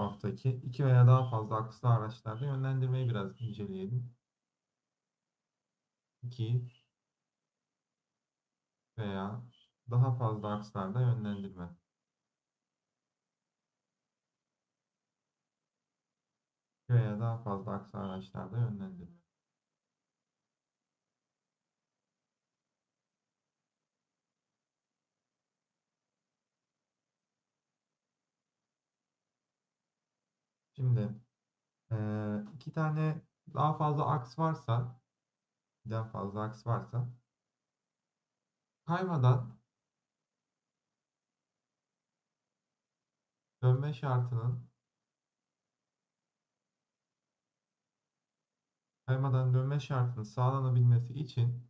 haftaki iki veya daha fazla akslı araçlarda yönlendirmeyi biraz inceleyelim. İki veya daha fazla akslarda yönlendirme. İki veya daha fazla akslı araçlarda yönlendirme. Şimdi iki tane daha fazla aks varsa, birden fazla aks varsa kaymadan dönme şartının sağlanabilmesi için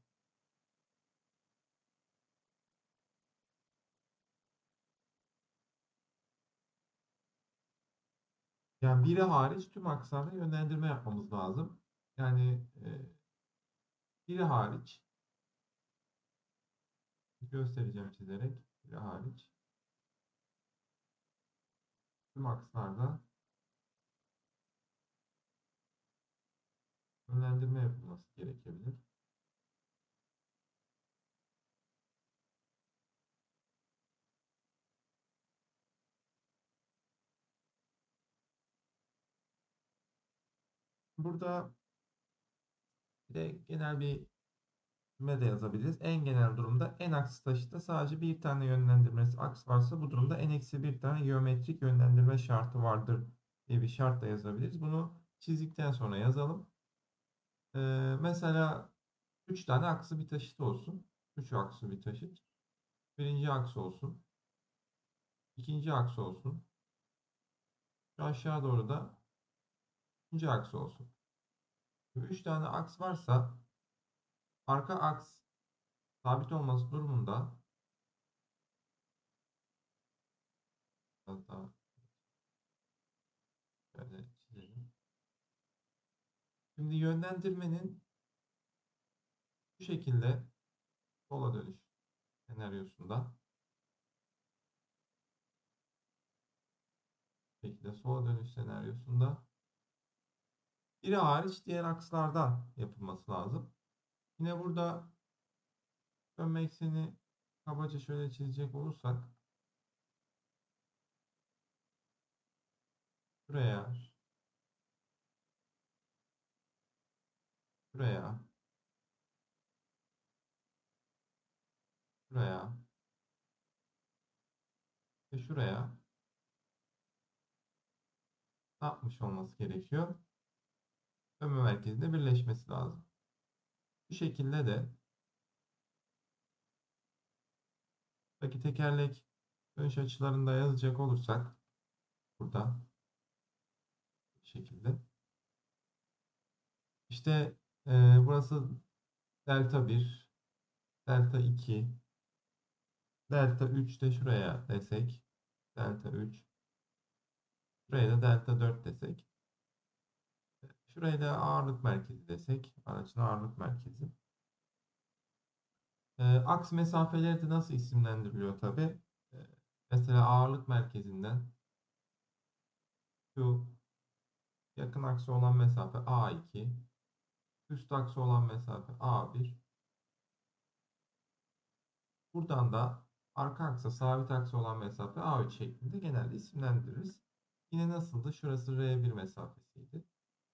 yani biri hariç tüm akslarda yönlendirme yapmamız lazım. Yani biri hariç göstereceğim çizerek, biri hariç tüm akslarda yönlendirme yapılması gerekebilir. Burada bir de genel bir cümle de yazabiliriz. En genel durumda en aksi taşıtta sadece bir tane yönlendirmesi aks varsa bu durumda en eksi bir tane geometrik yönlendirme şartı vardır diye bir şart da yazabiliriz. Bunu çizdikten sonra yazalım. Mesela 3 tane aksı bir taşıt olsun. 3 aksı bir taşıt. Birinci aks olsun. İkinci aks olsun. Şu aşağı doğru da ikinci aks olsun. 3 tane aks varsa arka aks sabit olması durumunda biraz daha şöyle çizelim. Şimdi yönlendirmenin bu şekilde sola dönüş senaryosunda biri hariç diğer akslardan yapılması lazım. Yine burada dönme ekseni kabaca şöyle çizecek olursak şuraya, şuraya, şuraya ve şuraya ne yapmış olması gerekiyor? Dönme merkezinde birleşmesi lazım. Bu şekilde de buradaki tekerlek dönüş açılarında yazacak olursak burada bu şekilde. İşte burası delta 1, delta 2, delta 3 de şuraya desek. Delta 3. Şuraya da delta 4 desek. Şuraya da ağırlık merkezi desek. Aracın ağırlık merkezi. Aks mesafeleri de nasıl isimlendiriliyor tabi. E, Mesela ağırlık merkezinden şu yakın aksı olan mesafe A2, üst aksı olan mesafe A1. Buradan da arka aksa sabit aksı olan mesafe A3 şeklinde genelde isimlendiririz. Yine nasıldı? Şurası R1 mesafesiydi.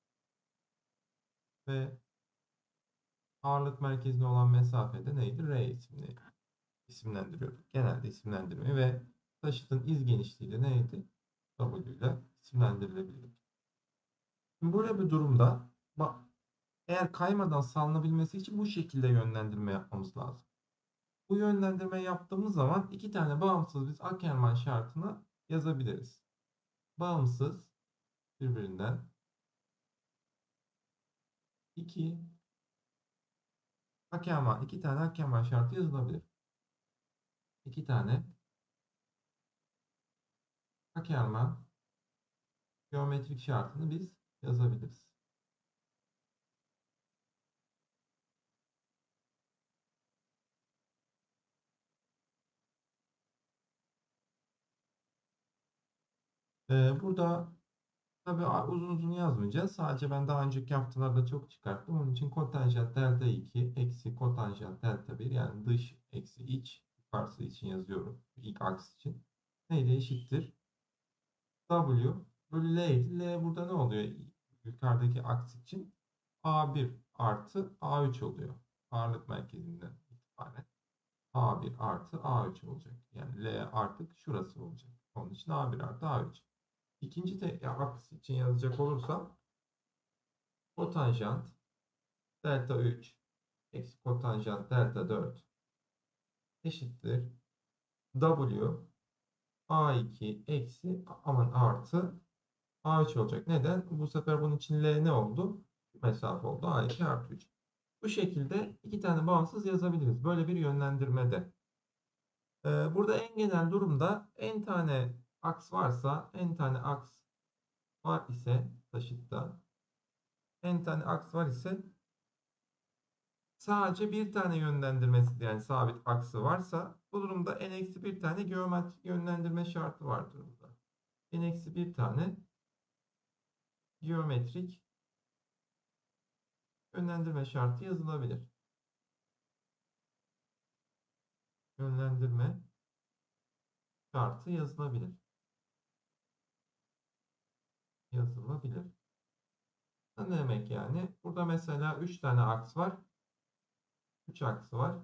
Ve ağırlık merkezine olan mesafede neydi? R isimli isimlendiriyorduk. Genelde isimlendirmeyi ve taşıtın iz genişliği de neydi? W ile isimlendirilebilirdi. Şimdi böyle bir durumda eğer kaymadan sağlanabilmesi için bu şekilde yönlendirme yapmamız lazım. Bu yönlendirme yaptığımız zaman iki tane bağımsız biz Ackermann şartını yazabiliriz. Bağımsız birbirinden iki iki tane Ackermann şartı yazılabilir. İki tane Ackermann geometrik şartını biz yazabiliriz. Burada Tabii uzun uzun yazmayacağız. Sadece ben daha önceki haftalarda çok çıkarttım. Onun için kotanjant delta 2 eksi kotanjant delta 1, yani dış eksi iç, yukarısı için yazıyorum. İlk aks için. Neydi? Eşittir W bölü L idi. L burada ne oluyor? Yukarıdaki aks için A1 artı A3 oluyor. Ağırlık merkezinden itibaren A1 artı A3 olacak. Yani L artık şurası olacak. Onun için A1 artı A3. İkinci aks için yazacak olursam kotanjant delta 3 eksi kotanjant delta 4 eşittir W A2 eksi aman artı A3 olacak. Neden? Bu sefer bunun için L ne oldu? Mesafe oldu. A2 artı 3. Bu şekilde iki tane bağımsız yazabiliriz. Böyle bir yönlendirmede. Burada en genel durumda n tane aks varsa, n tane aks var ise taşıtta, n tane aks var ise sadece bir tane yönlendirmesi, yani sabit aksı varsa, bu durumda n-1 tane geometrik yönlendirme şartı vardır burada. N-1 tane geometrik yönlendirme şartı yazılabilir. Yönlendirme şartı yazılabilir. Yazılabilir. Ne demek yani? Burada mesela 3 tane aks var. 3 aksı var.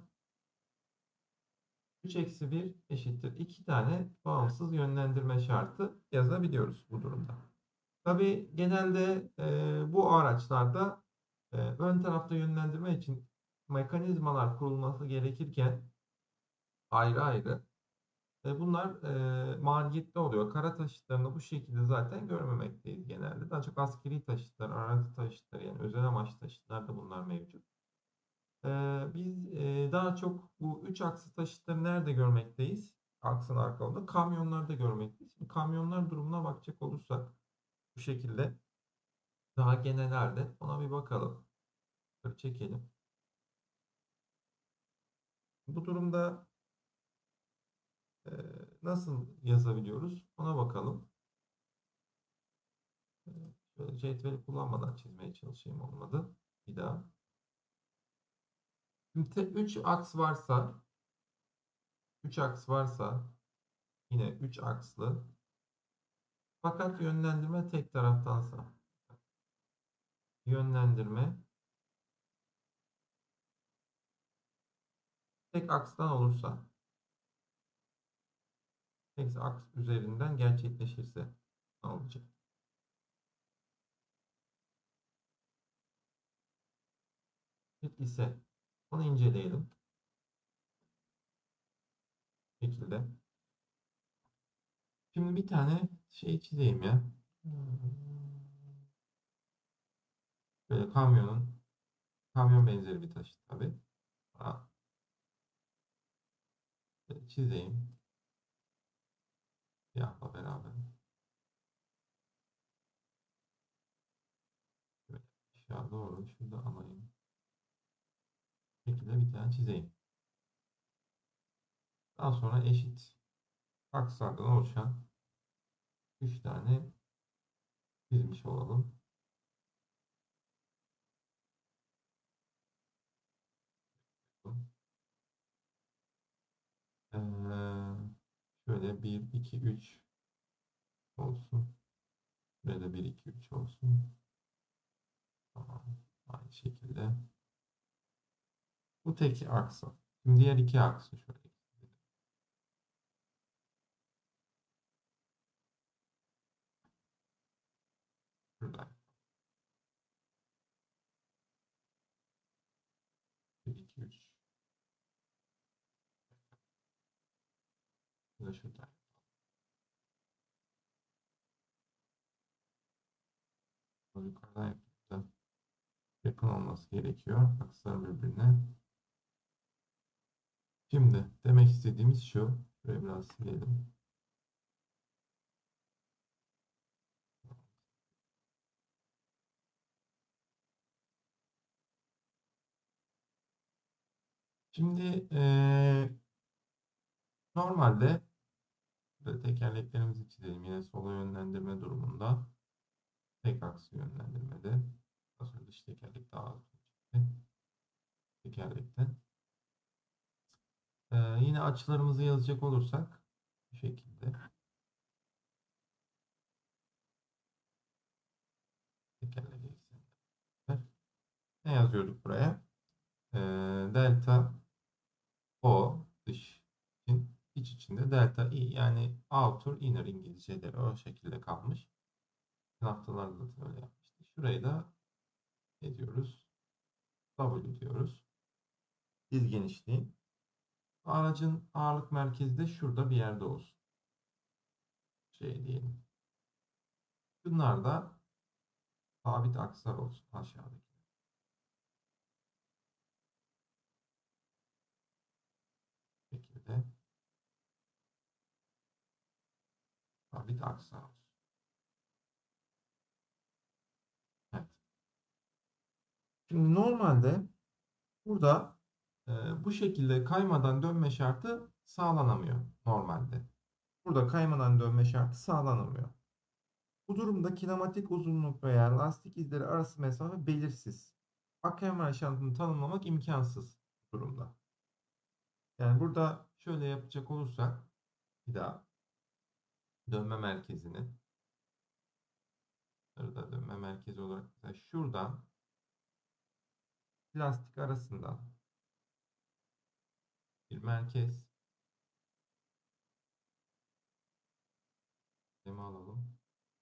3 eksi 1 eşittir 2 tane bağımsız yönlendirme şartı yazabiliyoruz bu durumda. Tabii genelde bu araçlarda ön tarafta yönlendirme için mekanizmalar kurulması gerekirken ayrı ayrı bunlar maliyetli oluyor. Kara taşıtlarını bu şekilde zaten görmemekteyiz genelde. Daha çok askeri taşıtlar, arazi taşıtları, yani özel amaç taşıtlarda bunlar mevcut. Biz daha çok bu 3 aksı taşıtları nerede görmekteyiz? Aksın arkalarında. Kamyonlarda görmekteyiz. Şimdi kamyonlar durumuna bakacak olursak bu şekilde daha genel halde ona bir bakalım. Şöyle çekelim. Bu durumda e, nasıl yazabiliyoruz? Ona bakalım. E, Şöyle cetveli kullanmadan çizmeye çalışayım, olmadı. Bir daha. Şimdi 3 aks varsa, 3 aks varsa yine 3 akslı, fakat yönlendirme tek taraftansa, yönlendirme tek akstan olursa, tek aks üzerinden gerçekleşirse ne olacak? İse onu inceleyelim. Bu şekilde. Şimdi bir tane şey çizeyim ya. Böyle kamyon benzeri bir taşıt tabii. Ha, çizeyim. Siyahla beraber. Böyle aşağı doğru şurada alayım. Bu şekilde bir tane çizeyim. Daha sonra eşit akslardan oluşan 3 tane çizmiş olalım. Ee, Şöyle 1, 2, 3 olsun. Böyle 1, 2, 3 olsun. Tamam. Aynı şekilde. Bu tek aksı. Şimdi diğer iki aksı şöyle. Şuradan. 1, 2, 3. Bu da şuradan. Böyle yukarıdan yaptığımızda yakın olması gerekiyor akslar birbirine. Şimdi demek istediğimiz şu. Şöyle biraz silelim. Şimdi normalde böyle tekerleklerimizi çizelim yine sola yönlendirme durumunda. Tek aksi yönlendirmede. Daha sonra dış tekerlek daha az olacaktı. Tekerlekten. Yine açılarımızı yazacak olursak bu şekilde. Tekerlek eksenler. Ne yazıyorduk buraya? Delta O dış için, iç içinde delta I, yani outer inner İngilizceleri o şekilde kalmış. Haftalarda da öyle yapmıştık. Şurayı da ne diyoruz? W diyoruz. Diz genişliği. Aracın ağırlık merkezi de şurada bir yerde olsun. Şey diyelim. Bunlar da sabit akslar olsun aşağıdaki. Bu şekilde sabit akslar olsun. Evet. Şimdi normalde burada bu şekilde kaymadan dönme şartı sağlanamıyor normalde. Burada kaymadan dönme şartı sağlanamıyor. Bu durumda kinematik uzunluk veya lastik izleri arası mesafe belirsiz. Akkemer yaşantını tanımlamak imkansız bu durumda. Yani burada şöyle yapacak olursak bir daha dönme merkezini da dönme merkezi olarak mesela şuradan lastik arasından bir merkez alalım.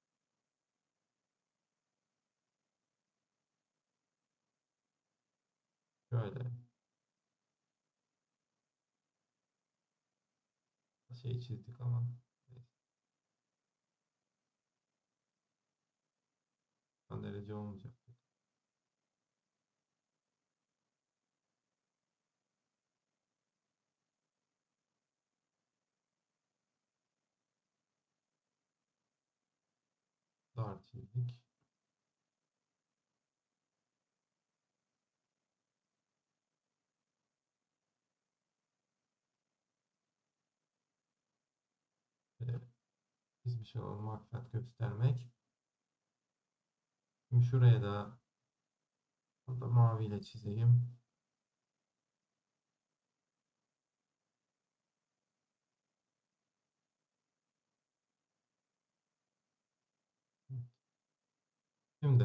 Şöyle şey çizdik ama derece olmayacak. Dar çizdik. Çizmiş olalım, maksat göstermek. Şimdi şuraya da burada maviyle çizeyim. Şimdi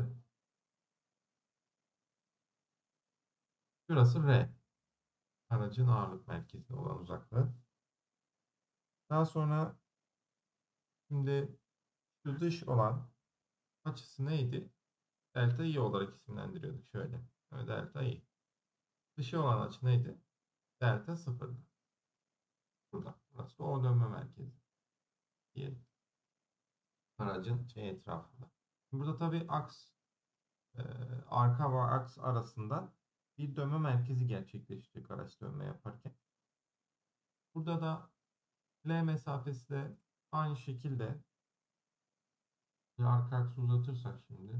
şurası R. Aracın ağırlık merkezine olan uzaklığı. Daha sonra şimdi şu dış olan açısı neydi? Delta I olarak isimlendiriyorduk şöyle. Delta I. Dışı olan açı neydi? Delta 0. Burada. Burası o dönme merkezi diyelim. Aracın etrafında. Burada tabii aks, e, arka ve aks arasında bir dönme merkezi gerçekleşecek araç dönme yaparken. Burada da L mesafesi de aynı şekilde arka aksı uzatırsak şimdi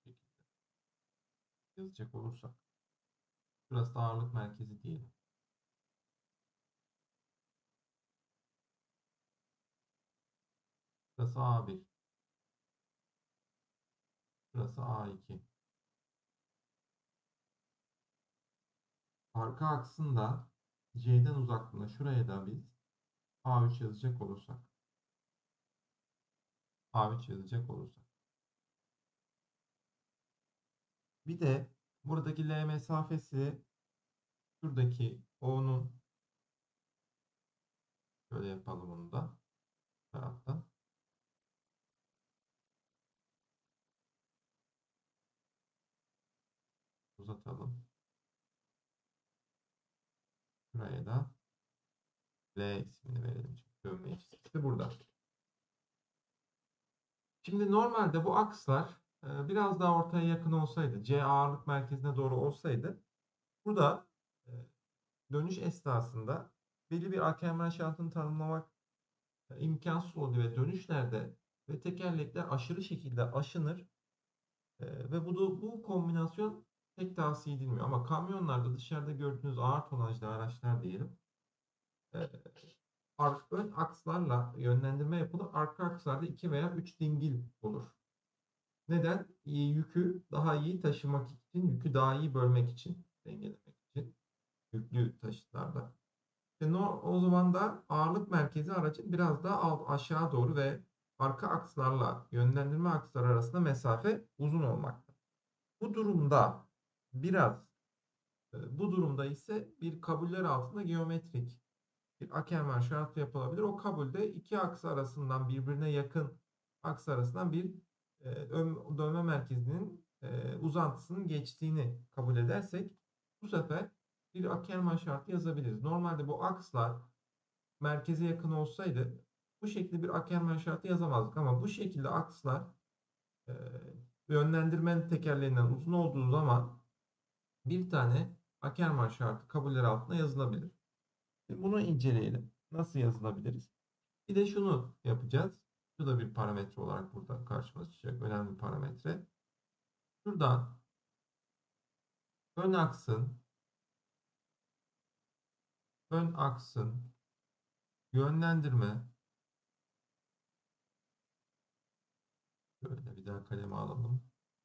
yazacak olursak burası da ağırlık merkezi diyelim. Burası A1. Burası A2. Arka aksında C'den uzaklığına şuraya da biz A3 yazacak olursak. A3 yazacak olursak. Bir de buradaki L mesafesi şuradaki O'nun, şöyle yapalım onu da taraftan. Uzatalım. Şuraya da L ismini verelim. Çünkü dönme çizgisi burada. Şimdi normalde bu akslar biraz daha ortaya yakın olsaydı, C ağırlık merkezine doğru olsaydı, burada dönüş esnasında belli bir akemel şartını tanımlamak imkansız oldu ve dönüşlerde ve tekerlekler aşırı şekilde aşınır ve bu kombinasyon pek tavsiye edilmiyor. Ama kamyonlarda dışarıda gördüğünüz ağır tonajlı araçlar diyelim, e, ön akslarla yönlendirme yapılır. Arka akslarda 2 veya 3 dingil olur. Neden? Yükü daha iyi taşımak için, yükü daha iyi bölmek için, dengelemek için yüklü taşıtlarda. O zaman da ağırlık merkezi aracın biraz daha aşağı doğru ve arka akslarla yönlendirme aksları arasında mesafe uzun olmakta. Bu durumda biraz bu durumda ise bir kabuller altında geometrik bir Ackermann şartı yapılabilir. O kabulde iki aks arasından birbirine yakın aks arasından bir dönme merkezinin uzantısının geçtiğini kabul edersek bu sefer bir Ackermann şartı yazabiliriz. Normalde bu akslar merkeze yakın olsaydı bu şekilde bir Ackermann şartı yazamazdık ama bu şekilde akslar e, yönlendirmen tekerleğinden uzun olduğu zaman bir tane Ackermann şartı kabuller altında yazılabilir. Bunu inceleyelim. Nasıl yazılabiliriz? Bir de şunu yapacağız. Şu da bir parametre olarak burada karşımıza çıkacak. Önemli bir parametre. Şuradan ön aksın, ön aksın yönlendirme. Şöyle bir daha kaleme alalım.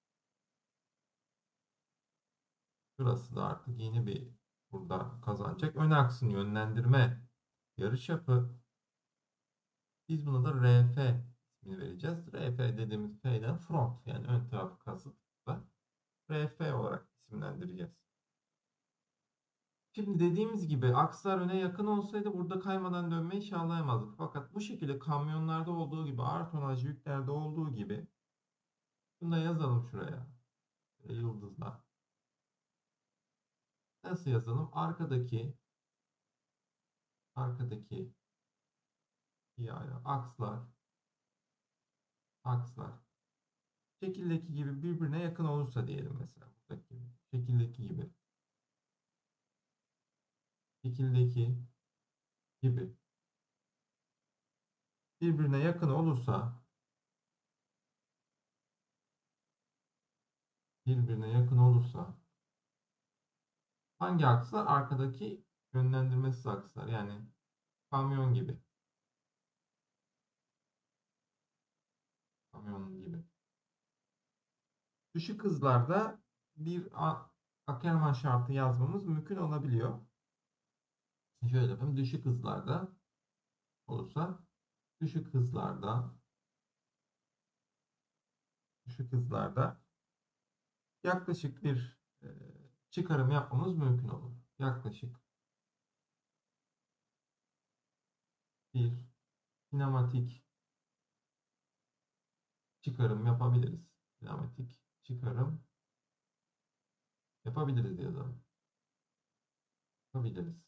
Şurası da artık yeni bir burada kazanacak. Ön aksın yönlendirme yarıçapı. Biz buna da RF ismini vereceğiz. RF dediğimiz F'den front yani ön tarafı kasıtlı. RF olarak isimlendireceğiz. Şimdi dediğimiz gibi akslar öne yakın olsaydı burada kaymadan dönmeyi sağlayamazdık. Fakat bu şekilde kamyonlarda olduğu gibi ağır tonajlı yüklerde olduğu gibi bunu da yazalım şuraya. Yıldızla. Nasıl yazalım? Arkadaki yani akslar şekildeki gibi birbirine yakın olursa diyelim mesela buradaki gibi. Şekildeki gibi. Şekildeki gibi birbirine yakın olursa birbirine yakın olursa hangi akslar? Arkadaki yönlendirmesiz akslar. Yani kamyon gibi. Kamyon gibi. Düşük hızlarda bir Ackermann şartı yazmamız mümkün olabiliyor. Şöyle yapalım. Olursa düşük hızlarda düşük hızlarda yaklaşık bir çıkarım yapmamız mümkün olur. Yaklaşık bir kinematik çıkarım yapabiliriz. Kinematik çıkarım yapabiliriz yazalım. Yapabiliriz.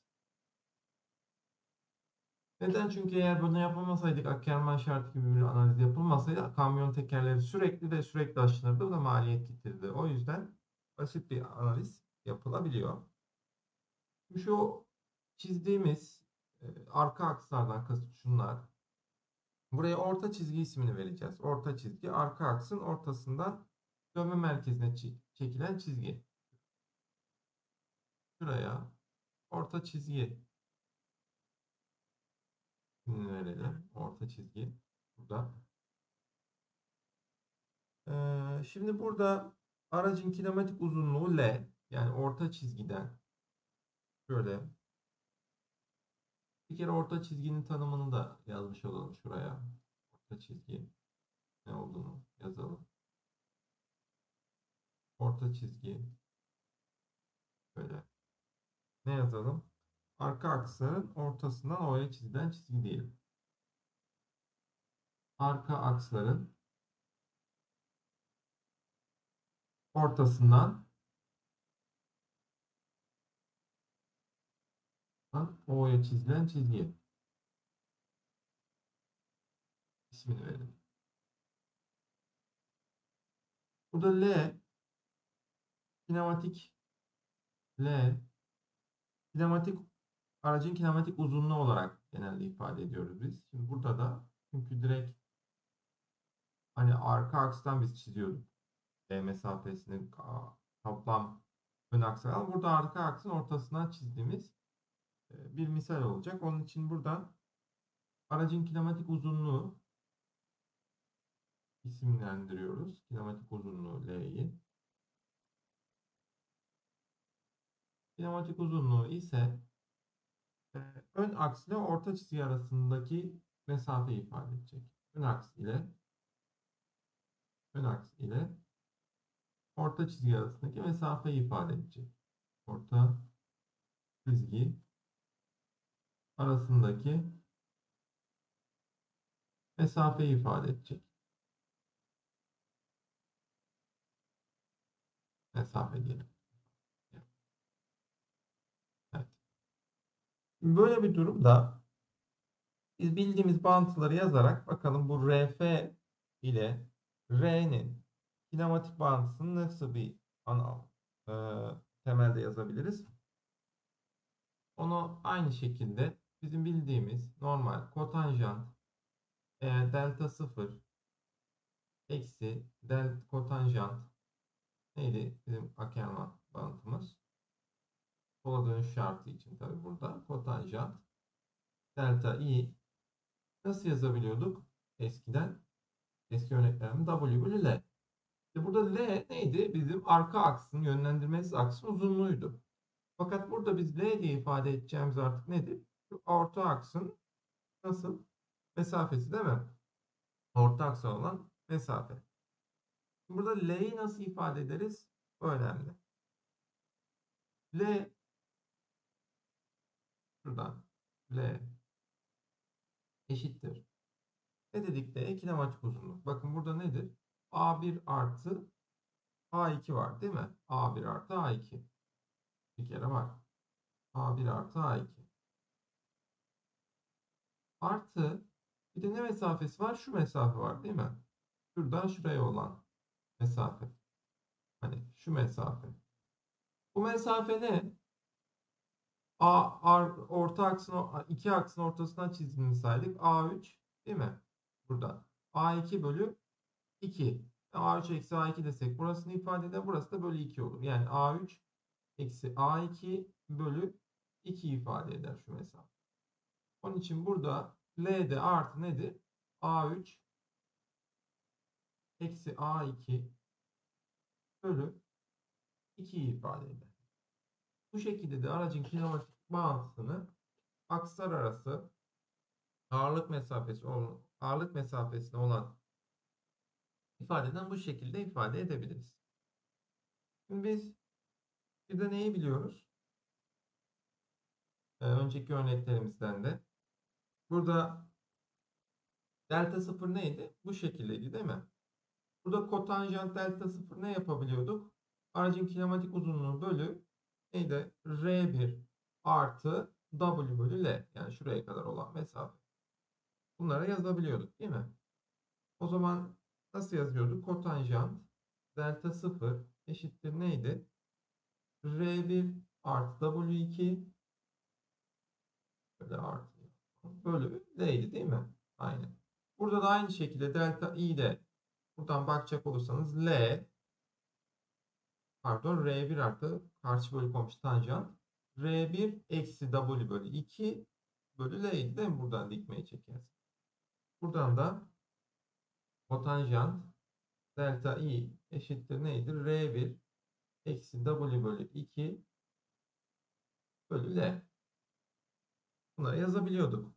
Neden? Çünkü eğer bunu yapamasaydık, Ackermann şartı gibi bir analiz yapılmasaydı kamyon tekerleri sürekli ve sürekli aşınırdı. Bu da maliyet getirdi. O yüzden basit bir analiz yapılabiliyor. Şu çizdiğimiz arka akslardan kasıt şunlar. Buraya orta çizgi ismini vereceğiz. Orta çizgi arka aksın ortasından dönme merkezine çekilen çizgi. Şuraya orta çizgi ismini verelim. Orta çizgi. Burada. Şimdi burada aracın kinematik uzunluğu L. Yani orta çizgiden şöyle bir kere orta çizginin tanımını da yazmış olalım şuraya. Orta çizgi ne olduğunu yazalım. Orta çizgi böyle. Ne yazalım? Arka aksların ortasından O'ya çizilen çizgi diyelim. Arka aksların ortasından O'ya çizilen çizgi ismini verelim. Burada L kinematik L kinematik aracın kinematik uzunluğu olarak genelde ifade ediyoruz biz. Şimdi burada da çünkü direkt hani arka akstan biz çiziyorduk. D mesafesinin toplam ön aksı. Ama burada arka aksın ortasından çizdiğimiz bir misal olacak. Onun için buradan aracın kinematik uzunluğu isimlendiriyoruz. Kinematik uzunluğu L'yi. Kinematik uzunluğu ise ön aks ile orta çizgi arasındaki mesafeyi ifade edecek. Ön aks ile orta çizgi arasındaki mesafeyi ifade edecek. Orta çizgi arasındaki mesafeyi ifade edecek. Mesafe diyelim. Evet. Böyle bir durumda biz bildiğimiz bağıntıları yazarak bakalım bu RF ile R'nin kinematik bağıntısını nasıl bir ana e, temelde yazabiliriz? Onu aynı şekilde bizim bildiğimiz normal kotanjant delta 0 eksi delta kotanjant neydi bizim Ackermann bağıntımız? Sola dönüş şartı için tabi burada kotanjant delta i nasıl yazabiliyorduk eskiden? Eski örneklerimde W bölü L. İşte burada L neydi? Bizim arka aksın, yönlendirmesi aksın uzunluğuydu. Fakat burada biz L diye ifade edeceğimiz artık nedir? Şu orta aksın nasıl? Mesafesi değil mi? Orta aksa olan mesafe. Burada L'yi nasıl ifade ederiz? O önemli. L şuradan L eşittir. Ne dedik de kinematik uzunluk. Bakın burada nedir? A1 artı A2 var değil mi? A1 artı A2. Bir kere var. A1 artı A2. Artı bir de ne mesafesi var? Şu mesafe var değil mi? Şuradan şuraya olan mesafe. Hani şu mesafe. Bu mesafe ne? Orta aksın, iki aksın ortasından çizdiğini saydık. A3 değil mi? Burada. A2 bölü 2. A3 eksi A2 desek burasını ifade eder. Burası da bölü 2 olur. Yani A3 eksi A2 bölü 2 ifade eder şu mesafe. Onun için burada L'de artı nedir? A3 eksi A2 bölü 2'yi ifade eder. Bu şekilde de aracın kinematik bağıntısını akslar arası ağırlık mesafesine olan ifadeden bu şekilde ifade edebiliriz. Şimdi biz bir de neyi biliyoruz? Önceki örneklerimizden de. Burada delta 0 neydi? Bu şekildeydi değil mi? Burada kotanjant delta 0 ne yapabiliyorduk? Aracın kinematik uzunluğu bölü neydi? R1 artı W bölü L. Yani şuraya kadar olan mesafe. Bunlara yazabiliyorduk değil mi? O zaman nasıl yazıyorduk? Kotanjant delta 0 eşittir neydi? R1 artı W2 böyle artı bölü L'ydi değil mi? Aynen. Burada da aynı şekilde delta i de buradan bakacak olursanız R1 artı karşı bölü komşu tanjant R1 eksi W bölü 2 bölü L'ydi değil mi? Buradan dikmeyi çekersin. Buradan da kotanjant delta i eşittir neydir? R1 eksi W bölü 2 bölü L. Bunları yazabiliyorduk.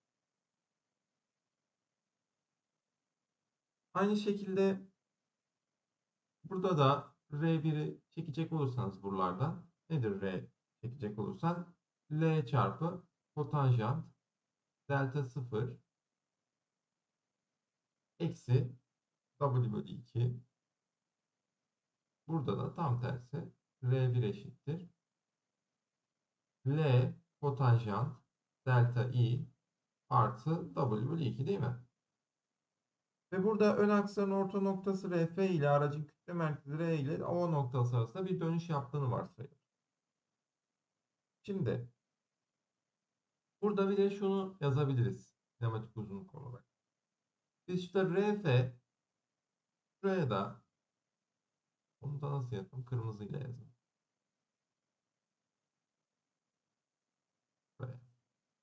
Aynı şekilde burada da R1'i çekecek olursanız buralardan nedir R çekecek olursan L çarpı kotanjant delta 0 eksi W bölü 2. Burada da tam tersi R1 eşittir. L kotanjant delta i artı W bölü 2 değil mi? Ve burada ön aksların orta noktası RF ile aracın kütle merkezi R ile O noktası arasında bir dönüş yaptığını varsayıyoruz. Şimdi burada bir de şunu yazabiliriz kinematik uzunluk olarak. Biz işte RF şuraya da onu da nasıl yapalım? Kırmızıyla yazalım. Buraya.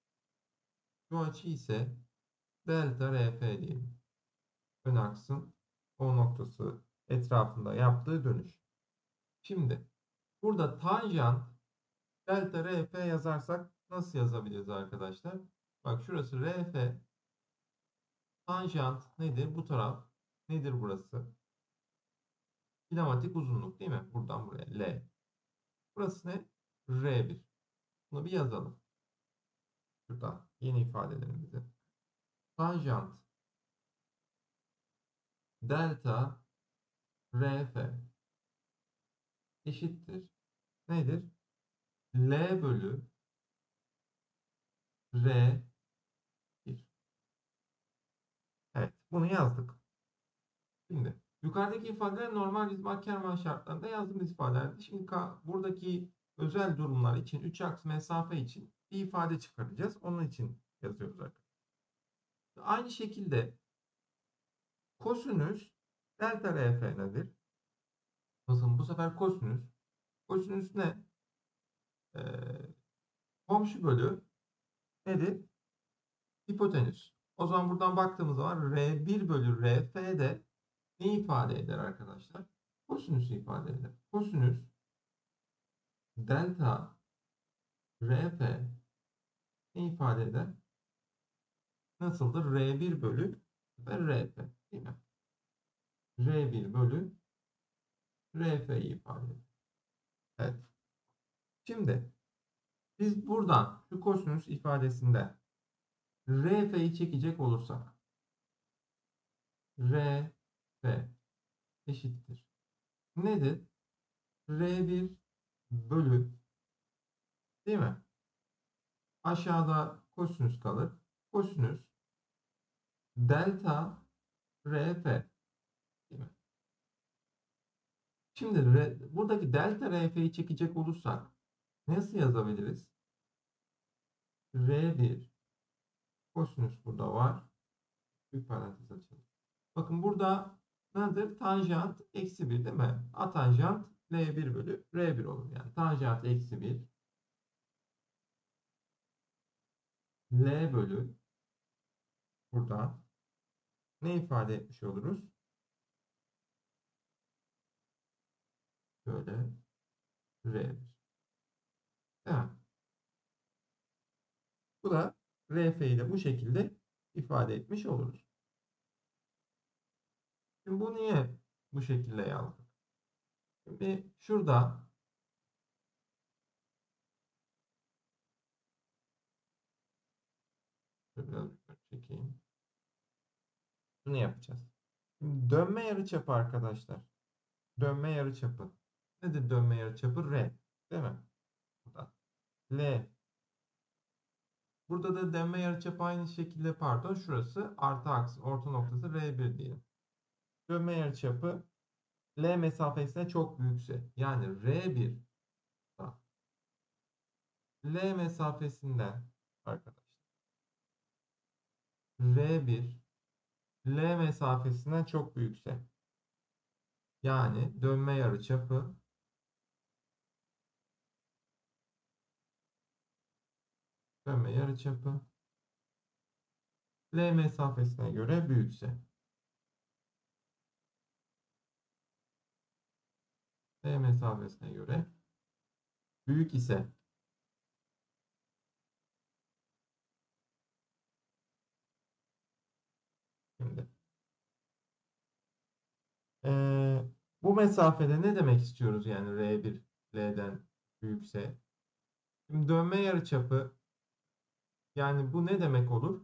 Şu açı ise delta RF diyelim. Ön aksın O noktası etrafında yaptığı dönüş. Şimdi burada tanjant delta RF yazarsak nasıl yazabiliriz arkadaşlar? Bak şurası RF, tanjant nedir? Bu taraf nedir burası? Kinematik uzunluk değil mi? Buradan buraya L. Burası ne? R1. Bunu bir yazalım. Şuradan yeni ifadelerimizi. Tanjant delta RF eşittir. Nedir? L bölü R1. Evet, bunu yazdık. Şimdi yukarıdaki ifadeler normal Riemann-Kerman şartlarında yazdığımız ifadelerdi. Şimdi buradaki özel durumlar için 3 aks mesafe için bir ifade çıkaracağız. Onun için yazıyoruz arkadaşlar. Aynı şekilde kosinüs delta RF nedir? Nasıl? Bu sefer kosinüs. Kosinüs ne? Ee, komşu bölü nedir? Hipotenüs. O zaman buradan baktığımız zaman R1 bölü RF de ne ifade eder arkadaşlar? Kosinüsü ifade eder. Kosinüs delta RF ne ifade eder? Nasıldır? R1 bölü RF değil mi? R1 bölü RF'yi ifade eder. Evet. Şimdi biz buradan şu kosinüs ifadesinde RF'yi çekecek olursak RF eşittir. Nedir? R1 bölü değil mi? Aşağıda kosinüs kalır. Kosinüs delta RF değil mi? Şimdi buradaki delta RF'yi çekecek olursak nasıl yazabiliriz? R1 kosinüs burada var. Bir parantez açalım. Bakın burada nedir? Tanjant eksi 1 değil mi? Atanjant L1 bölü R1 olur. Yani tanjant eksi 1 L bölü burada ne ifade etmiş oluruz? Böyle R1. Değil mi? Bu da RF'yi de bu şekilde ifade etmiş oluruz. Şimdi bu niye bu şekilde yazdık? Şimdi şurada biraz çekeyim. Bunu yapacağız. Şimdi dönme yarıçapı arkadaşlar. Dönme yarıçapı. Nedir dönme yarıçapı? R. Değil mi? Burada. L. Burada da dönme yarıçapı aynı şekilde pardon. Şurası artı aksın. Orta noktası R1 diyelim. Dönme yarıçapı L mesafesine çok büyükse. Yani R1 L mesafesinden arkadaşlar. R1 L mesafesinden çok büyükse. Yani dönme yarıçapı dönme yarıçapı L mesafesine göre büyükse. L mesafesine göre büyük ise şimdi bu mesafede ne demek istiyoruz yani R1 L'den büyükse? Şimdi dönme yarıçapı yani bu ne demek olur?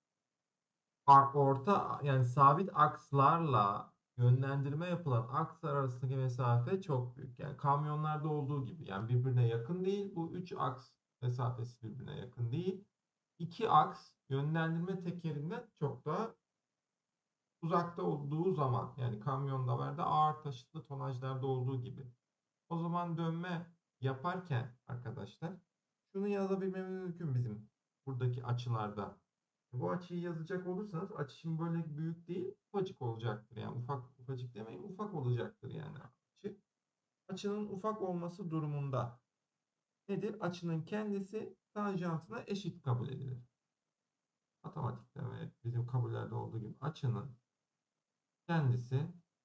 Orta yani sabit akslarla yönlendirme yapılan akslar arasındaki mesafe çok büyük. Yani kamyonlarda olduğu gibi yani birbirine yakın değil. Bu 3 aks mesafesi birbirine yakın değil. 2 aks yönlendirme tekerinden çok daha uzakta olduğu zaman yani kamyonlarda ağır taşıtlı tonajlarda olduğu gibi. O zaman dönme yaparken arkadaşlar şunu yazabilmemiz mümkün bizim buradaki açılarda. Bu açıyı yazacak olursanız açı şimdi böyle büyük değil ufacık olacaktır. Yani ufacık demeyin ufak olacaktır yani açı. Açının ufak olması durumunda nedir? Açının kendisi tanjantına eşit kabul edilir. Matematikte ve bizim kabullerde olduğu gibi açının kendisi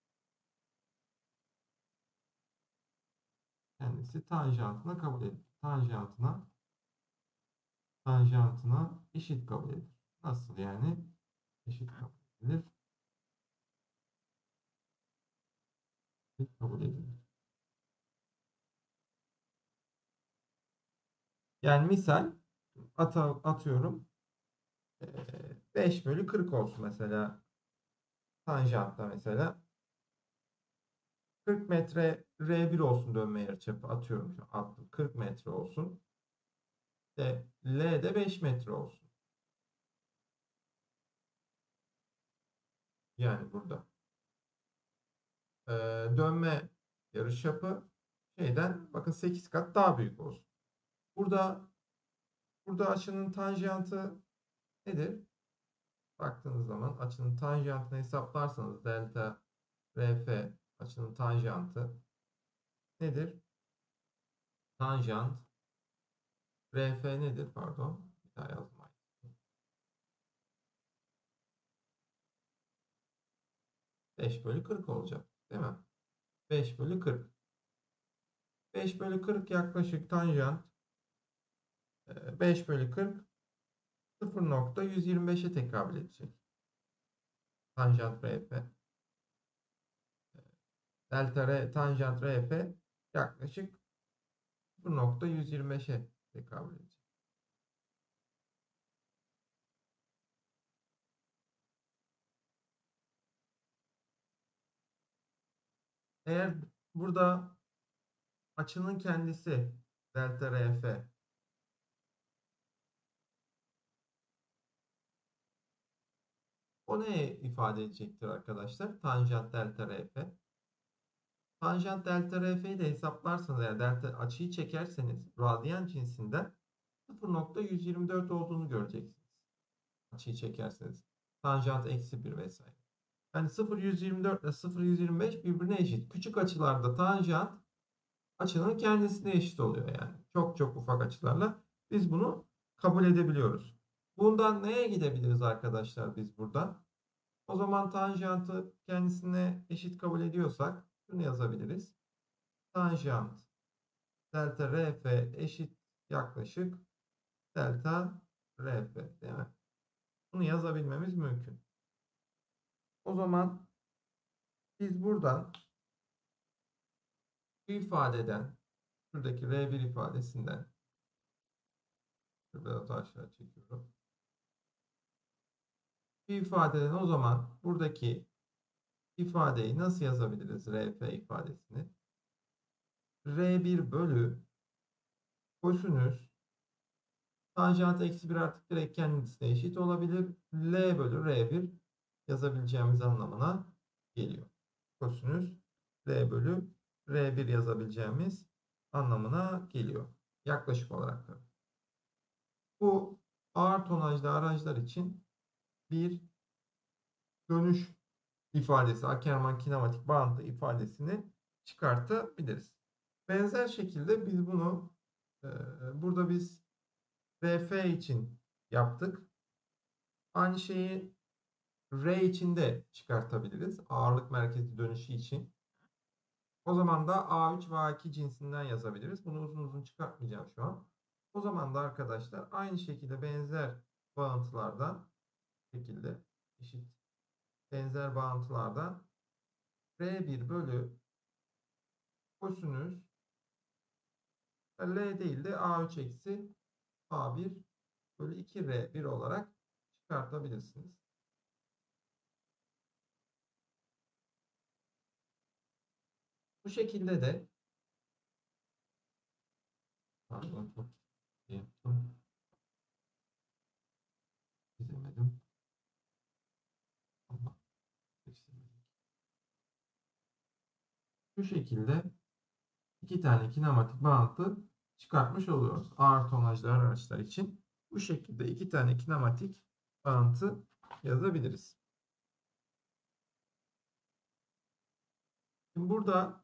kendisi tanjantına kabul edilir. Tanjantına eşit kabul edilir. Nasıl yani? Eşit kabul edilir. Eşit kabul edilir. Yani misal atıyorum 5 bölü 40 olsun mesela. Tanjantta mesela 40 metre R1 olsun dönme yarıçapı, atıyorum şu an, 40 metre olsun. L de 5 metre olsun. Yani burada e, dönme yarıçapı şeyden bakın 8 kat daha büyük olsun. Burada açının tanjantı nedir? Baktığınız zaman açının tanjantını hesaplarsanız delta RF açının tanjantı nedir? Tanjant RF nedir? Pardon. Bir daha yazmayın. 5 bölü 40 olacak. Değil mi? 5 bölü 40. 5 bölü 40 yaklaşık tanjant 5 bölü 40 0,125'e tekabül edecek. Tanjant RF. Delta R tanjant RF yaklaşık 0,125'e tekabül edecek. Eğer burada açının kendisi delta RF o ne ifade edecektir arkadaşlar? Tanjant delta RF. Tanjant delta RF'yi de hesaplarsanız eğer delta açıyı çekerseniz radyan cinsinden 0,124 olduğunu göreceksiniz. Açıyı çekerseniz. Tanjant eksi 1 vesaire. Yani 0,124 ile 0,125 birbirine eşit. Küçük açılarda tanjant açının kendisine eşit oluyor yani. Çok çok ufak açılarla biz bunu kabul edebiliyoruz. Bundan neye gidebiliriz arkadaşlar biz buradan? O zaman tanjantı kendisine eşit kabul ediyorsak şunu yazabiliriz. Tanjant delta RF eşit yaklaşık delta RF değil mi? Bunu yazabilmemiz mümkün. O zaman biz buradan şu ifadeden şuradaki R1 ifadesinden şurada da aşağı çekiyorum. Bu ifadeden o zaman buradaki ifadeyi nasıl yazabiliriz? RF ifadesini. R1 bölü kosinüs tanjant eksi 1 artık direkt kendisine eşit olabilir. L bölü R1 yazabileceğimiz anlamına geliyor. Kosinüs L bölü R1 yazabileceğimiz anlamına geliyor. Yaklaşık olarak da. Bu ağır tonajlı araçlar için bir dönüş ifadesi, Ackermann kinematik bağıntı ifadesini çıkartabiliriz. Benzer şekilde biz bunu burada biz RF için yaptık. Aynı şeyi R için de çıkartabiliriz. Ağırlık merkezi dönüşü için. O zaman da A3 ve A2 cinsinden yazabiliriz. Bunu uzun uzun çıkartmayacağım şu an. O zaman da arkadaşlar aynı şekilde benzer bağıntılardan eşit benzer bağıntılardan R1 bölü kosinüs L değil de A3 eksi A1 bölü 2R1 olarak çıkartabilirsiniz. Bu şekilde de pardon çok yaptım. Çizemedim. Bu şekilde iki tane kinematik bağıntı çıkartmış oluyoruz. Ağır tonajlı araçlar için bu şekilde iki tane kinematik bağıntı yazabiliriz. Şimdi burada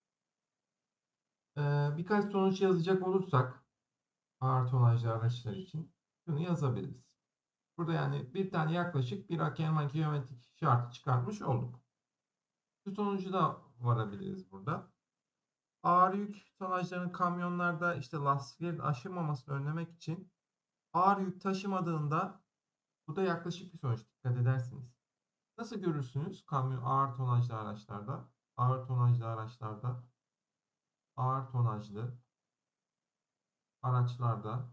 birkaç sonuç yazacak olursak ağır tonajlı araçlar için şunu yazabiliriz. Burada yani bir tane yaklaşık bir Ackermann geometrik şartı çıkartmış olduk. Bu sonucu da varabiliriz burada. Ağır yük tonajlarının kamyonlarda işte lastiklerin aşınmamasını önlemek için ağır yük taşımadığında bu da yaklaşık bir sonuç, dikkat edersiniz. Nasıl görürsünüz kamyon ağır tonajlı araçlarda? Ağır tonajlı araçlarda, ağır tonajlı araçlarda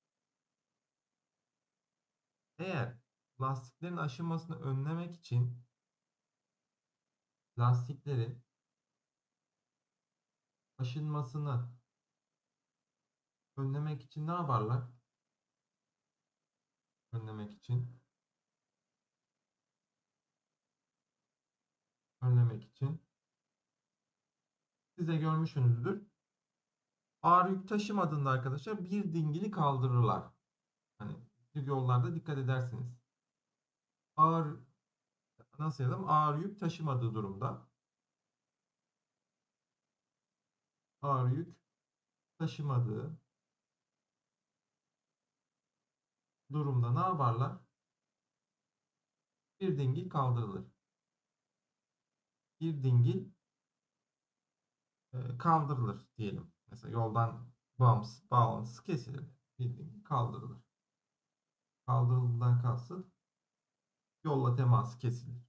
eğer lastiklerin aşınmasını önlemek için lastiklerin aşınmasını önlemek için ne yaparlar? Önlemek için siz de görmüşsünüzdür. Ağır yük taşımadığında arkadaşlar bir dingili kaldırırlar. Hani yollarda dikkat edersiniz. Ağır nasıl yazalım? Ağır yük taşımadığı durumda. Ağır yük taşımadığı durumda ne yaparlar? Bir dingil kaldırılır. Bir dingil kaldırılır diyelim. Mesela yoldan bağlantısı kesilir. Bir dingil kaldırılır. Kaldırıldığından kastı yolla teması kesilir.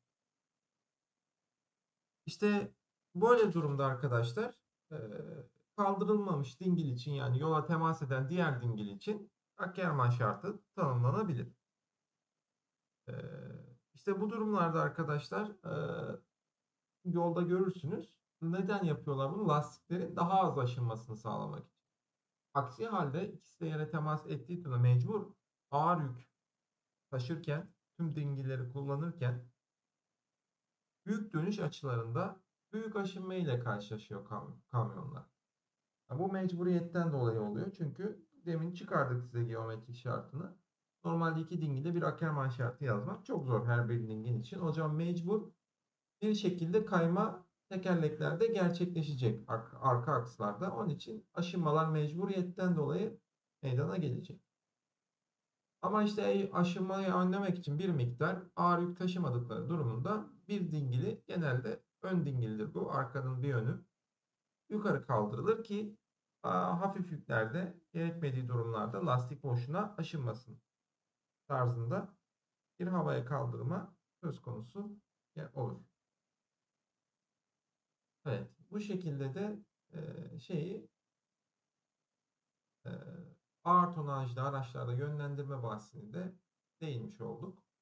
İşte böyle durumda arkadaşlar e, kaldırılmamış dingil için yani yola temas eden diğer dingil için Ackermann şartı tanımlanabilir. E, işte bu durumlarda arkadaşlar yolda görürsünüz. Neden yapıyorlar bunu? Lastiklerin daha az aşınmasını sağlamak için. Aksi halde ikisi de yere temas ettiği durumda mecbur ağır yük taşırken tüm dingilleri kullanırken büyük dönüş açılarında büyük aşınma ile karşılaşıyor kamyonlar. Bu mecburiyetten dolayı oluyor. Çünkü demin çıkardık size geometrik şartını. Normalde iki dingilde bir Ackermann şartı yazmak çok zor her bir dingil için. O zaman mecbur bir şekilde kayma tekerleklerde gerçekleşecek arka akslarda. Onun için aşınmalar mecburiyetten dolayı meydana gelecek. Ama işte aşınmayı önlemek için bir miktar ağır yük taşımadıkları durumunda bir dingili genelde ön dingildir bu. Arkanın bir yönü yukarı kaldırılır ki hafif yüklerde gerekmediği durumlarda lastik boşuna aşınmasın tarzında bir havaya kaldırma söz konusu olur. Evet, bu şekilde de şeyi e, ağır tonajlı araçlarda yönlendirme bahsini de değinmiş olduk.